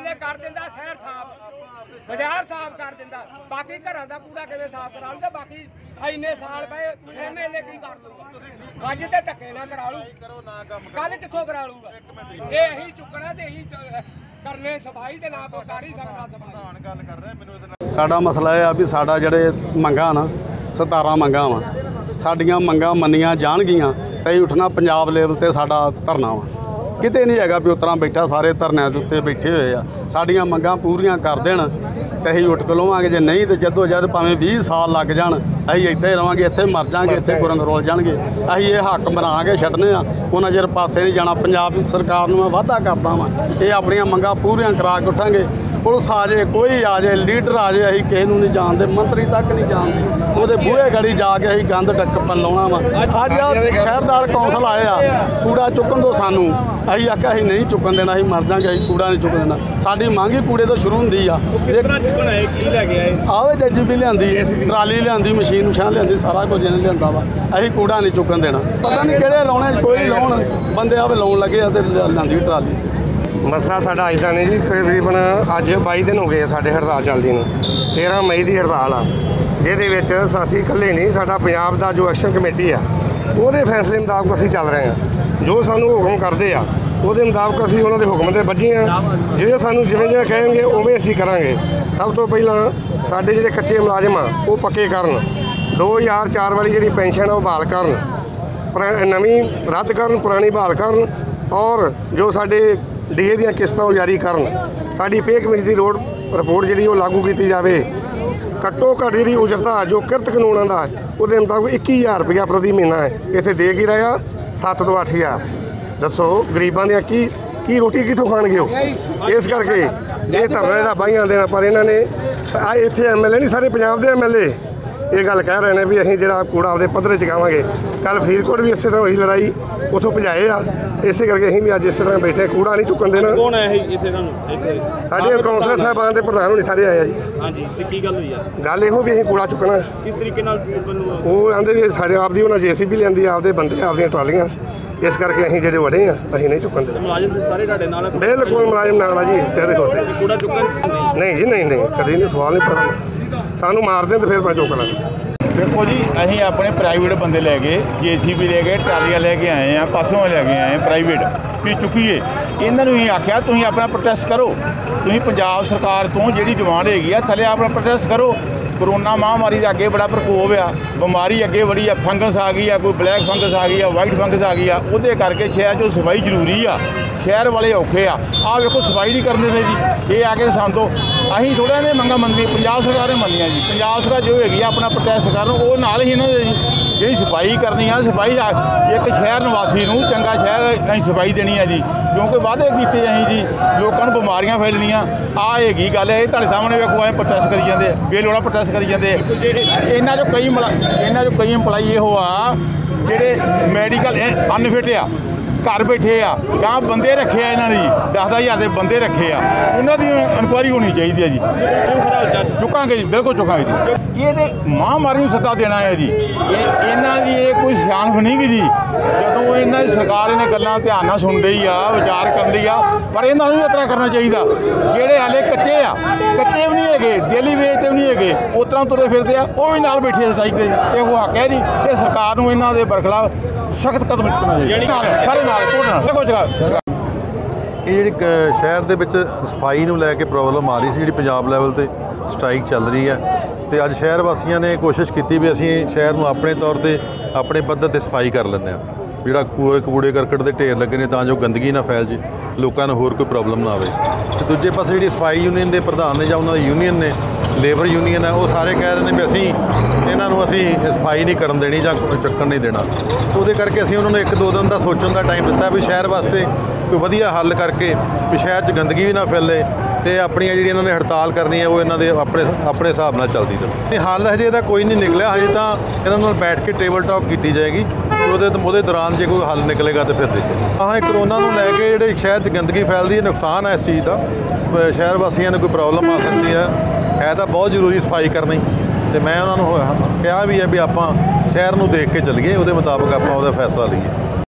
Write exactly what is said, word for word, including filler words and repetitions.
ਐ कर दिंदा शहर साफ बाजार साफ कर दिंदा बाकी घरां दा कूड़ा किवें साफ कराउंगा बाकी इन्ने साल पए एम एल ए की कर लूगा अज ते धक्के ना करा लू कल कित्थों करा लूगा ये अहीं चुकना ते अहीं करने सफाई ते ना कोई कर ही सकदा सफाई गल कर रहा मैनूं साडा मसला यह आ भी साडा जिहड़े मंगां ना सतारां मंगां वा साडियां मंगां मन्नियां जाणगियां ते उठना पंजाब लेवल ते साडा धरना वा किते नहीं हैगा भी उतरा बैठा सारे धरने के उत्ते बैठे हुए आ साडियां मंगां पूरियां कर देण ते असीं उठ के लवांगे जे नहीं तो जदों जद भावें बीस साल लग जाण असीं इत्थे ही रवांगे इत्थे मर जांगे इत्थे गुरंग रोल जाणगे असीं ये हक बना के छड्डने आ उन्ना चिर पासे नहीं जाना पंजाब दी सरकार नूं मैं वादा करदा वां ये अपणियां मंगां पूरियां करा के उठांगे पुलिस आ जाए कोई आ जाए लीडर आ जाए असीं किसी नूं नहीं जानते मंत्री तक नहीं जानते ਉਹਦੇ ਬੂਹੇ ਗੜੀ ਜਾ ਕੇ ਅਸੀਂ ਗੰਦ ਡੱਕ ਲਾਉਣਾ ਵਾ ਅੱਜ ਸ਼ਹਿਰਦਾਰ ਕੌਂਸਲ ਆਏ ਆ ਕੂੜਾ ਚੁੱਕਣ ਤੋਂ ਸਾਨੂੰ ਅਸੀਂ ਆਖਿਆ ਅਸੀਂ ਨਹੀਂ ਚੁੱਕਣ ਦੇਣਾ ਅਸੀਂ ਮਰ ਜਾਾਂਗੇ ਅਸੀਂ ਕੂੜਾ ਨਹੀਂ ਚੁੱਕਣ ਦੇਣਾ ਸਾਡੀ ਮੰਗ ਹੀ ਕੂੜੇ ਤੋਂ ਸ਼ੁਰੂ ਹੁੰਦੀ ਆ ਆਵੇ ਜੱਜੀ ਵੀ ਲਿਆਂਦੀ ਟਰਾਲੀ ਲਿਆਂਦੀ ਮਸ਼ੀਨ ਮਸ਼ਾਨ ਲਿਆਂਦੀ ਸਾਰਾ ਕੁਝ ਇਹਨੇ ਲਿਆਂਦਾ ਵਾ ਅਸੀਂ ਕੂੜਾ ਨਹੀਂ ਚੁੱਕਣ ਦੇਣਾ ਪਤਾ ਨਹੀਂ ਕਿਹੜੇ ਲਾਉਣੇ ਕੋਈ ਲਾਉਣ ਬੰਦੇ ਆਵੇ ਲਾਉਣ ਲੱਗੇ ਆ ਤੇ ਲਿਆਂਦੀ ਟਰਾਲੀ ਮਸਲਾ ਸਾਡਾ ਅੱਜ ਦਾ ਨਹੀਂ ਜੀ ਤਕਰੀਬਨ ਅੱਜ ਬਾਈ ਦਿਨ ਹੋ ਗਏ ਸਾਡੇ ਹੜਤਾਲ ਚੱਲਦੀ ਨੂੰ ਤੇਰ੍ਹਾਂ ਮਈ ਦੀ ਹੜਤਾਲ ਆ ਜਿਹਦੇ ਵਿੱਚ ਅਸੀਂ ਇਕੱਲੇ ਨਹੀਂ ਸਾਡਾ ਪੰਜਾਬ ਦਾ ਜੋ ਐਕਸ਼ਨ ਕਮੇਟੀ ਆ ਉਹਦੇ ਫੈਸਲੇ ਮੁਤਾਬਕ ਅਸੀਂ ਚੱਲ ਰਹੇ ਹਾਂ ਜੋ ਸਾਨੂੰ ਹੁਕਮ ਕਰਦੇ ਆ ਉਹਦੇ ਮੁਤਾਬਕ ਅਸੀਂ ਉਹਨਾਂ ਦੇ ਹੁਕਮ ਤੇ ਬੱਝੇ ਹਾਂ ਜਿਹੜੇ ਸਾਨੂੰ ਜਿਵੇਂ ਜਿਵੇਂ ਕਹਿਣਗੇ ਉਵੇਂ ਅਸੀਂ ਕਰਾਂਗੇ ਸਭ ਤੋਂ ਪਹਿਲਾਂ ਸਾਡੇ ਜਿਹੜੇ ਕੱਚੇ ਮੁਲਾਜ਼ਮ ਆ ਉਹ ਪੱਕੇ ਕਰਨ ਦੋ ਹਜ਼ਾਰ ਚਾਰ ਵਾਲੀ ਜਿਹੜੀ ਪੈਨਸ਼ਨ ਆ ਉਹ ਬਹਾਲ ਕਰਨ ਨਵੀਂ ਰੱਦ ਕਰਨ ਪੁਰਾਣੀ ਬਹਾਲ ਕਰਨ ਔਰ ਜੋ ਸਾਡੇ ਡੀ ਏ ਦੀਆਂ ਕਿਸ਼ਤਾਂ ਉਹ ਜਾਰੀ ਕਰਨ ਸਾਡੀ ਪੇ ਕਮੇਟੀ ਦੀ ਰੋਡ ਰਿਪੋਰਟ ਜਿਹੜੀ ਉਹ ਲਾਗੂ ਕੀਤੀ ਜਾਵੇ ਘੱਟੋ ਘੱਟ ਜਿਹੜੀ ਉਜਰਤਾ ਜੋ ਕਿਰਤ ਕਾਨੂੰਨਾਂ ਦਾ ਉਹਦੇ ਮੁਤਾਬਕ ਇੱਕੀ ਹਜ਼ਾਰ ਰੁਪਇਆ ਪ੍ਰਤੀ ਮਹੀਨਾ ਹੈ ਇੱਥੇ ਦੇ ਕੀ ਰਿਹਾ ਸੱਤ ਤੋਂ ਅੱਠ ਹਜ਼ਾਰ ਦੱਸੋ ਗਰੀਬਾਂ ਦੀਆਂ ਕੀ ਕੀ ਰੋਟੀ ਕਿੱਥੋਂ ਖਾਣਗੇ ਉਹ ਇਸ ਕਰਕੇ ਇਹ ਧਰਨਾ ਜਿਹੜਾ ਬਾਈਆਂ ਦੇਣਾ ਪਰ ਇਹਨਾਂ ਨੇ ਇੱਥੇ ਐਮ ਐਲ ਏ ਨਹੀਂ ਸਾਰੇ ਪੰਜਾਬ ਦੇ ਐਮ ਐਲ ਏ ਇਹ ਗੱਲ ਕਹਿ ਰਹੇ ਨੇ ਵੀ ਅਸੀਂ ਜਿਹੜਾ ਕੂੜਾ ਆਪਦੇ ਪੱਧਰੇ ਚੁਕਾਵਾਂਗੇ ਕੱਲ ਫਰੀਦਕੋਟ ਵੀ ਇਸੇ ਤਰ੍ਹਾਂ ਹੋਈ ਲੜਾਈ ਉੱਥੋਂ ਭਜਾਏ ਆ ਇਸੇ ਕਰਕੇ ਅਸੀਂ ਵੀ ਅੱਜ ਇਸੇ ਤਰ੍ਹਾਂ ਬੈਠੇ ਕੂੜਾ ਨਹੀਂ ਚੁੱਕਣ ਦੇਣਾ ਕੌਣ ਹੈ ਇਹ ਇੱਥੇ ਤੁਹਾਨੂੰ ਇੱਥੇ ਸਾਡੇ ਕੌਂਸਲਰ ਸਾਹਿਬਾਨ ਦੇ ਪ੍ਰਧਾਨ ਹੋਣੀ ਸਾਰੇ ਆਏ ਆ ਜੀ ਹਾਂਜੀ ਤੇ ਕੀ ਗੱਲ ਹੋਈ ਆ ਗੱਲ ਇਹੋ ਵੀ ਅਸੀਂ ਕੂੜਾ ਚੁੱਕਣਾ ਕਿਸ ਤਰੀਕੇ ਨਾਲ ਉਹ ਆਂਦੇ ਵੀ ਸਾਡੇ ਆਪ ਦੀ ਉਹਨਾਂ ਜੇ ਸੀ ਬੀ ਲਿਆਂਦੀ ਆਪਦੇ ਬੰਦੇ ਆਪਦੀਆਂ ਟਰਾਲੀਆਂ ਇਸ ਕਰਕੇ ਅਸੀਂ ਜਿਹੜੇ ਵੜੇ ਆ ਅਸੀਂ ਨਹੀਂ ਚੁੱਕਣ ਦੇ ਮੁਲਾਜ਼ਮ ਦੇ ਸਾਰੇ ਤੁਹਾਡੇ ਨਾਲ ਬਿਲਕੁਲ ਮੁਲਾਜ਼ਮ ਨਾਲ ਆ ਜੀ ਚਿਹਰੇ ਖੋਤੇ ਕੂੜਾ ਚੁੱਕਣ ਨਹੀਂ ਜੀ ਨਹੀਂ ਨਹੀਂ ਕਦੇ ਨਹੀਂ ਸਵਾਲ ਨਹੀਂ ਪਤਾ ਸਾਨੂੰ ਮਾਰਦੇ ਤੇ ਫਿਰ ਮੈਂ ਚੁੱਕ ਲਾਂਗਾ देखो जी अं अपने प्राइवेट बंदे लै गए जे सी बी लै गए ट्रालियां लैके आए हैं पासों लैके आए हैं प्राइवेट भी चुकीए इन्होंने ही आख्या तुम अपना प्रोटेस्ट करो तुम पंजाब सरकार तो जी डिमांड हैगी थले अपना प्रोटेस्ट करो कोरोना महामारी के अगे बड़ा प्रकोप आ बीमारी अगे बड़ी आ फंगस आ गई है कोई ब्लैक फंगस आ गई है वाइट फंगस आ गई है वो करके शहर जो सफाई जरूरी आ शहर वाले औखे आ आ देखो सफाई नहीं करते थे जी ये आके सान तो अं थोड़ा इन्हें मंगा मंगी पंजाब सरकार ने मनिया जी पंजाब सरकार जो हैगी अपना प्रोटेस्ट कर वो नाल ही इन्होंने जी जी सफाई करनी है सफाई एक शहर निवासी को चंगा शहर अं सफाई देनी है जी क्योंकि वादे किए अं जी लोगों को बीमारियां फैलनियाँ आ हैगी गल है तुहाडे सामने वेखो अं प्रोटेस्ट करी जाते बेलोड़ा प्रोटेस्ट करी जाते इन्हों चो कई इन्हों चो कई इंपलाई ये आ जेडे मैडिकल अनफिट आ घर बैठे आ गां बंदे रखे इन्होंने जी दस दस हज़ार के बंदे रखे आ उन्होंने इनकुआरी होनी चाहिए है जी चुकांगे जी बिल्कुल चुकांगे जी ये तो महामारी सत्ता देना है जी इन्हों की ये कोई सियाणप नहीं गी जी जो इन्हों की सरकार इन्हें गल्लां ध्यान नाल सुन रही आ विचार कर रही आ पर इन्हों भी इतना करना चाहिए जेडे हाले कच्चे आ कच्चे भी नहीं है डेली वेज से भी नहीं है उस तरह तुरे फिरते आ वो भी नाल बैठे स्ट्राइक से ये हक है जी ये सरकार को इन्हों के बरखिलाफ सख्त कदम चुकना चाहिए सारे ਇਹ ਜਿਹੜੀ ਸ਼ਹਿਰ ਦੇ ਵਿੱਚ ਸਫਾਈ ਨੂੰ ਲੈ ਕੇ ਪ੍ਰੋਬਲਮ ਆ ਰਹੀ ਸੀ ਜਿਹੜੀ ਪੰਜਾਬ ਲੈਵਲ ਤੇ ਸਟ੍ਰਾਈਕ ਚੱਲ ਰਹੀ ਹੈ ਤੇ ਅੱਜ ਸ਼ਹਿਰ ਵਾਸੀਆਂ ਨੇ ਕੋਸ਼ਿਸ਼ ਕੀਤੀ ਵੀ ਅਸੀਂ ਸ਼ਹਿਰ ਨੂੰ ਆਪਣੇ ਤੌਰ ਤੇ ਆਪਣੇ ਪੱਧਰ ਤੇ ਸਫਾਈ ਕਰ ਲੈਂਦੇ ਆ ਜਿਹੜਾ ਕੂੜੇ ਕੂੜੇ ਕਰਕਟ ਦੇ ਢੇਰ ਲੱਗੇ ਨੇ ਤਾਂ ਜੋ ਗੰਦਗੀ ਨਾ ਫੈਲ ਜੇ ਲੋਕਾਂ ਨੂੰ ਹੋਰ ਕੋਈ ਪ੍ਰੋਬਲਮ ਨਾ ਆਵੇ ਤੇ ਦੂਜੇ ਪਾਸੇ ਜਿਹੜੀ ਸਫਾਈ ਯੂਨੀਅਨ ਦੇ ਪ੍ਰਧਾਨ ਨੇ ਜਾਂ ਉਹਨਾਂ ਦੀ ਯੂਨੀਅਨ ਨੇ ਲੇਬਰ ਯੂਨੀਅਨ ਹੈ ਉਹ ਸਾਰੇ ਕਹਿ ਰਹੇ ਨੇ ਵੀ ਅਸੀਂ ਇਹਨਾਂ ਨੂੰ ਅਸੀਂ ਸਫਾਈ ਨਹੀਂ ਕਰਨ ਦੇਣੀ ਜਾਂ ਚੱਕਣ ਨਹੀਂ ਦੇਣਾ ਉਹਦੇ ਕਰਕੇ ਅਸੀਂ ਉਹਨਾਂ ਨੂੰ ਇੱਕ ਦੋ ਦਿਨ ਦਾ ਸੋਚਣ ਦਾ ਟਾਈਮ ਦਿੱਤਾ ਵੀ ਸ਼ਹਿਰ ਵਾਸਤੇ ਕੋਈ ਵਧੀਆ ਹੱਲ ਕਰਕੇ ਵੀ ਸ਼ਹਿਰ 'ਚ ਗੰਦਗੀ ਵੀ ਨਾ ਫੈਲੇ ਤੇ ਆਪਣੀਆਂ ਜਿਹੜੀ ਇਹਨਾਂ ਨੇ ਹੜਤਾਲ ਕਰਨੀ ਹੈ ਉਹ ਇਹਨਾਂ ਦੇ ਆਪਣੇ ਆਪਣੇ ਹਿਸਾਬ ਨਾਲ ਚੱਲਦੀ ਰਹੇ ਹੱਲ ਹਜੇ ਇਹਦਾ ਕੋਈ ਨਹੀਂ ਨਿਕਲਿਆ ਹਜੇ ਤਾਂ ਇਹਨਾਂ ਨਾਲ ਬੈਠ ਕੇ ਟੇਬਲ ਟਾਕ ਕੀਤੀ ਜਾਏਗੀ ਉਹਦੇ ਉਹਦੇ ਦੌਰਾਨ ਜੇ ਕੋਈ ਹੱਲ ਨਿਕਲੇਗਾ ਤਾਂ ਫਿਰ ਦੇਖਾਂਗੇ ਹਾਂ ਇਹ ਕਰੋਨਾ ਨੂੰ ਲੈ ਕੇ ਜਿਹੜੇ ਸ਼ਹਿਰ 'ਚ ਗੰਦਗੀ ਫੈਲਦੀ ਹੈ ਨੁਕਸਾਨ ਹੈ ਇਸ ਚੀਜ਼ ਦਾ ਸ਼ਹਿਰ ਵਾਸੀਆਂ ਨੂੰ ਕੋਈ ਪ੍ਰੋਬਲਮ ਆ ਸਕਦੀ ਹੈ ਹੈ ਤਾਂ ਬਹੁਤ ਜ਼ਰੂਰੀ ਸਫਾਈ ਕਰਨੀ ਤੇ ਮੈਂ ਉਹਨਾਂ ਨੂੰ ਕਿਹਾ ਵੀ ਹੈ ਵੀ ਆਪਾਂ ਸ਼ਹਿਰ ਨੂੰ ਦੇਖ ਕੇ ਚੱਲੀਏ ਉਹਦੇ ਮੁਤਾਬਕ ਆਪਾਂ ਉਹਦਾ ਫੈਸਲਾ ਲਈਏ।